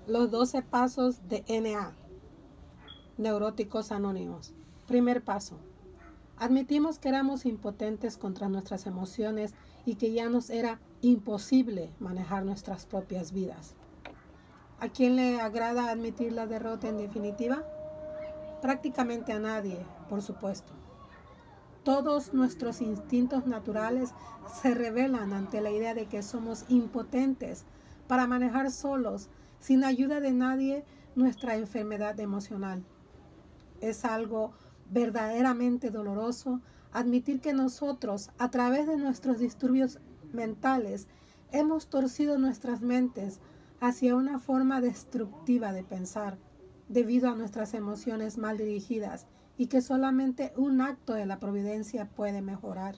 Los 12 pasos de NA, Neuróticos Anónimos. Primer paso. Admitimos que éramos impotentes contra nuestras emociones y que ya nos era imposible manejar nuestras propias vidas. ¿A quién le agrada admitir la derrota en definitiva? Prácticamente a nadie, por supuesto. Todos nuestros instintos naturales se rebelan ante la idea de que somos impotentes para manejar solos, sin ayuda de nadie, nuestra enfermedad emocional. Es algo verdaderamente doloroso admitir que nosotros, a través de nuestros disturbios mentales, hemos torcido nuestras mentes hacia una forma destructiva de pensar, debido a nuestras emociones mal dirigidas, y que solamente un acto de la providencia puede mejorar.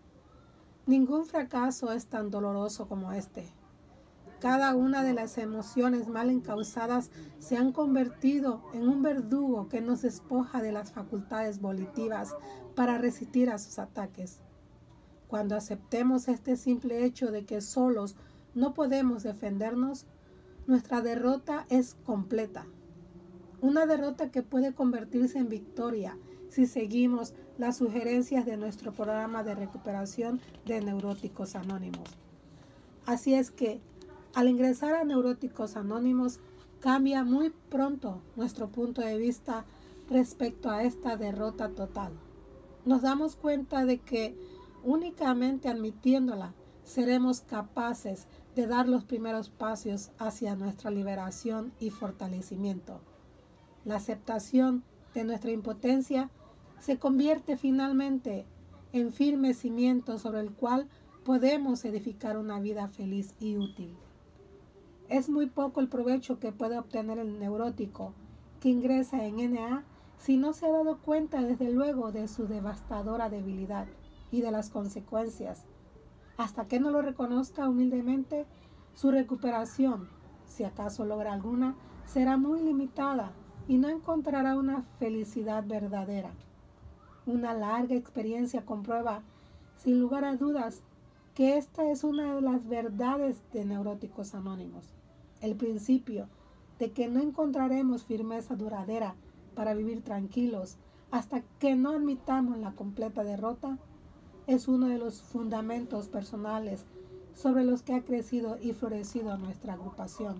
Ningún fracaso es tan doloroso como este. Cada una de las emociones mal encausadas se han convertido en un verdugo que nos despoja de las facultades volitivas para resistir a sus ataques. Cuando aceptemos este simple hecho de que solos no podemos defendernos, nuestra derrota es completa. Una derrota que puede convertirse en victoria si seguimos las sugerencias de nuestro programa de recuperación de Neuróticos Anónimos. Así es que, al ingresar a Neuróticos Anónimos, cambia muy pronto nuestro punto de vista respecto a esta derrota total. Nos damos cuenta de que únicamente admitiéndola seremos capaces de dar los primeros pasos hacia nuestra liberación y fortalecimiento. La aceptación de nuestra impotencia se convierte finalmente en firme cimiento sobre el cual podemos edificar una vida feliz y útil. Es muy poco el provecho que puede obtener el neurótico que ingresa en NA si no se ha dado cuenta desde luego de su devastadora debilidad y de las consecuencias. Hasta que no lo reconozca humildemente, su recuperación, si acaso logra alguna, será muy limitada y no encontrará una felicidad verdadera. Una larga experiencia comprueba, sin lugar a dudas, que esta es una de las verdades de Neuróticos Anónimos. El principio de que no encontraremos firmeza duradera para vivir tranquilos hasta que no admitamos la completa derrota es uno de los fundamentos personales sobre los que ha crecido y florecido nuestra agrupación.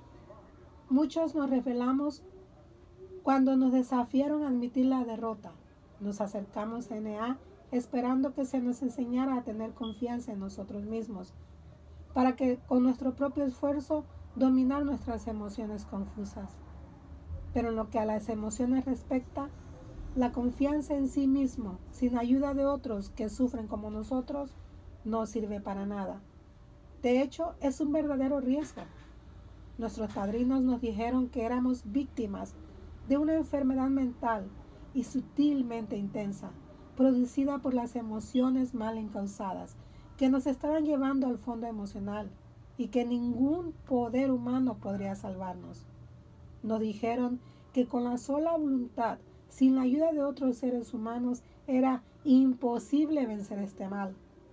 Muchos nos rebelamos cuando nos desafiaron a admitir la derrota. Nos acercamos a NA esperando que se nos enseñara a tener confianza en nosotros mismos, para que con nuestro propio esfuerzo dominar nuestras emociones confusas. Pero en lo que a las emociones respecta, la confianza en sí mismo, sin ayuda de otros que sufren como nosotros, no sirve para nada. De hecho, es un verdadero riesgo. Nuestros padrinos nos dijeron que éramos víctimas de una enfermedad mental y sutilmente intensa, producida por las emociones mal encausadas, que nos estaban llevando al fondo emocional y que ningún poder humano podría salvarnos. Nos dijeron que con la sola voluntad, sin la ayuda de otros seres humanos, era imposible vencer este mal.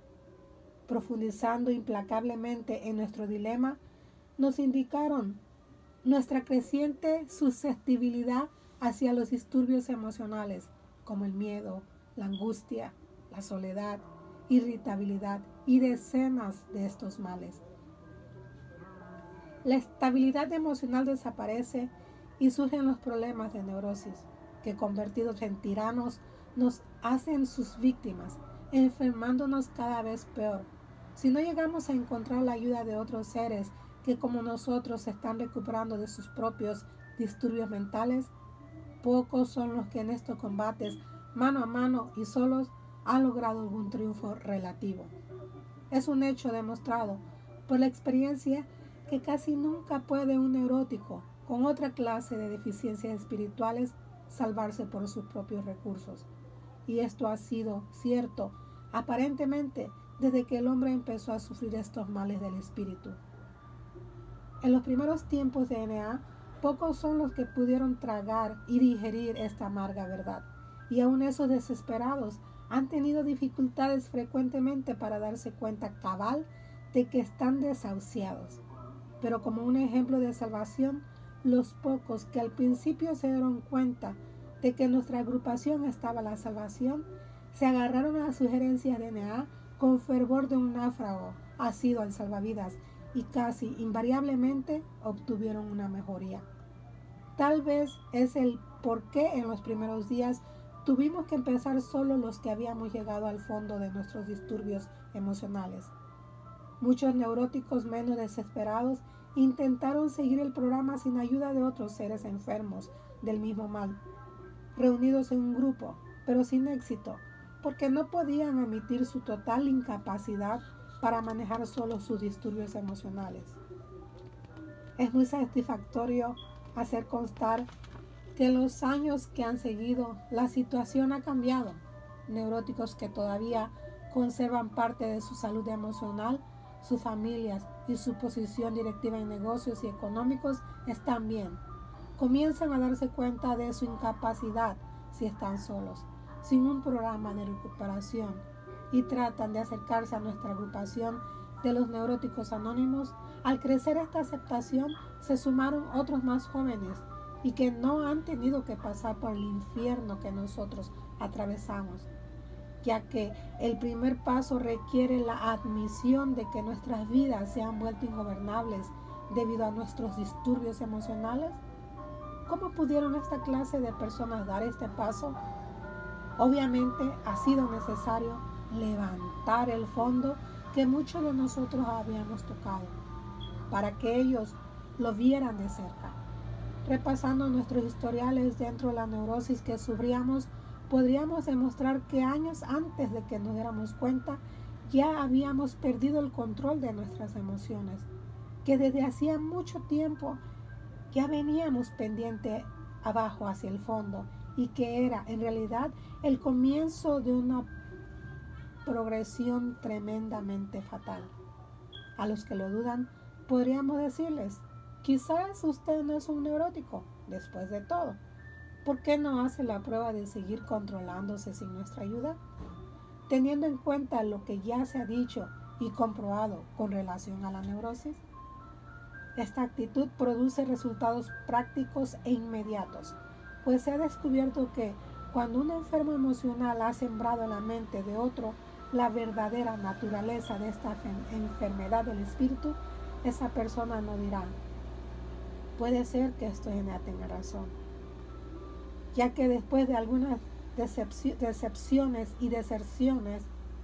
Profundizando implacablemente en nuestro dilema, nos indicaron nuestra creciente susceptibilidad hacia los disturbios emocionales, como el miedo, la angustia, la soledad, irritabilidad y decenas de estos males. La estabilidad emocional desaparece y surgen los problemas de neurosis, que convertidos en tiranos nos hacen sus víctimas, enfermándonos cada vez peor. Si no llegamos a encontrar la ayuda de otros seres que como nosotros se están recuperando de sus propios disturbios mentales, pocos son los que en estos combates mano a mano y solos han logrado algún triunfo relativo. Es un hecho demostrado por la experiencia que casi nunca puede un neurótico con otra clase de deficiencias espirituales salvarse por sus propios recursos. Y esto ha sido cierto aparentemente desde que el hombre empezó a sufrir estos males del espíritu. En los primeros tiempos de NA, pocos son los que pudieron tragar y digerir esta amarga verdad, y aun esos desesperados han tenido dificultades frecuentemente para darse cuenta cabal de que están desahuciados. Pero como un ejemplo de salvación, los pocos que al principio se dieron cuenta de que nuestra agrupación estaba a la salvación, se agarraron a las sugerencias de NA con fervor de un náufrago asido al salvavidas y casi invariablemente obtuvieron una mejoría. Tal vez es el por qué en los primeros días tuvimos que empezar solo los que habíamos llegado al fondo de nuestros disturbios emocionales. Muchos neuróticos menos desesperados intentaron seguir el programa sin ayuda de otros seres enfermos del mismo mal, reunidos en un grupo, pero sin éxito, porque no podían admitir su total incapacidad para manejar solo sus disturbios emocionales. Es muy satisfactorio hacer constar que en los años que han seguido la situación ha cambiado. Neuróticos que todavía conservan parte de su salud emocional, sus familias y su posición directiva en negocios y económicos están bien. Comienzan a darse cuenta de su incapacidad si están solos, sin un programa de recuperación, y tratan de acercarse a nuestra agrupación de los neuróticos anónimos. Al crecer esta aceptación, se sumaron otros más jóvenes y que no han tenido que pasar por el infierno que nosotros atravesamos, ya que el primer paso requiere la admisión de que nuestras vidas se han vuelto ingobernables debido a nuestros disturbios emocionales. ¿Cómo pudieron esta clase de personas dar este paso? Obviamente ha sido necesario levantar el fondo que muchos de nosotros habíamos tocado, para que ellos lo vieran de cerca. Repasando nuestros historiales dentro de la neurosis que sufríamos, podríamos demostrar que años antes de que nos diéramos cuenta, ya habíamos perdido el control de nuestras emociones, que desde hacía mucho tiempo ya veníamos pendiente abajo hacia el fondo, y que era en realidad el comienzo de una progresión tremendamente fatal. A los que lo dudan, podríamos decirles: quizás usted no es un neurótico, después de todo. ¿Por qué no hace la prueba de seguir controlándose sin nuestra ayuda? Teniendo en cuenta lo que ya se ha dicho y comprobado con relación a la neurosis, esta actitud produce resultados prácticos e inmediatos, pues se ha descubierto que cuando un enfermo emocional ha sembrado en la mente de otro la verdadera naturaleza de esta enfermedad del espíritu, esa persona no dirá: puede ser que esto tenga razón, ya que después de algunas decepciones y deserciones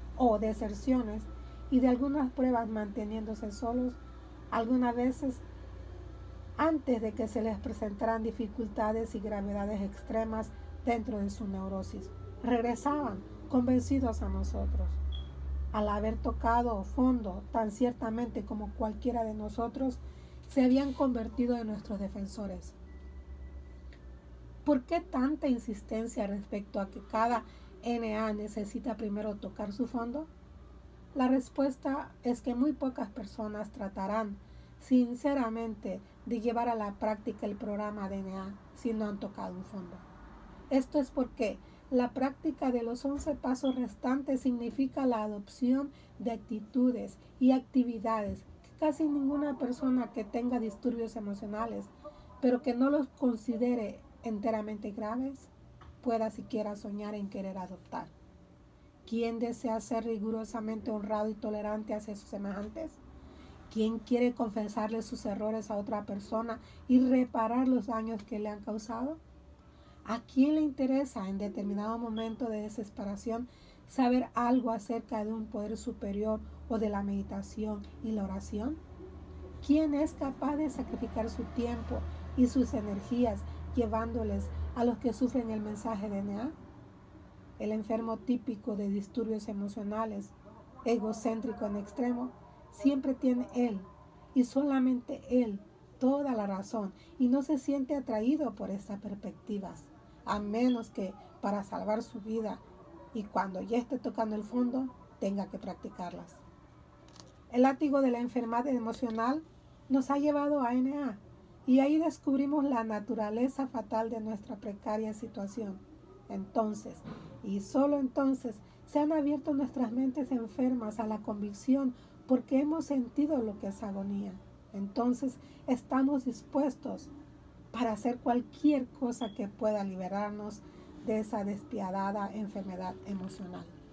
y de algunas pruebas manteniéndose solos, algunas veces antes de que se les presentaran dificultades y gravedades extremas dentro de su neurosis, regresaban convencidos a nosotros. Al haber tocado fondo tan ciertamente como cualquiera de nosotros, se habían convertido en nuestros defensores. ¿Por qué tanta insistencia respecto a que cada NA necesita primero tocar su fondo? La respuesta es que muy pocas personas tratarán sinceramente de llevar a la práctica el programa DNA si no han tocado un fondo. Esto es porque la práctica de los 11 pasos restantes significa la adopción de actitudes y actividades que casi ninguna persona que tenga disturbios emocionales, pero que no los considere enteramente graves, pueda siquiera soñar en querer adoptar. ¿Quién desea ser rigurosamente honrado y tolerante hacia sus semejantes? ¿Quién quiere confesarle sus errores a otra persona y reparar los daños que le han causado? ¿A quién le interesa en determinado momento de desesperación saber algo acerca de un poder superior o de la meditación y la oración? ¿Quién es capaz de sacrificar su tiempo y sus energías llevándoles a los que sufren el mensaje de NA? El enfermo típico de disturbios emocionales, egocéntrico en extremo, siempre tiene él y solamente él toda la razón y no se siente atraído por estas perspectivas, a menos que para salvar su vida y cuando ya esté tocando el fondo tenga que practicarlas. El látigo de la enfermedad emocional nos ha llevado a NA y ahí descubrimos la naturaleza fatal de nuestra precaria situación. Entonces, y solo entonces, se han abierto nuestras mentes enfermas a la convicción porque hemos sentido lo que es agonía. Entonces, estamos dispuestos para hacer cualquier cosa que pueda liberarnos de esa despiadada enfermedad emocional.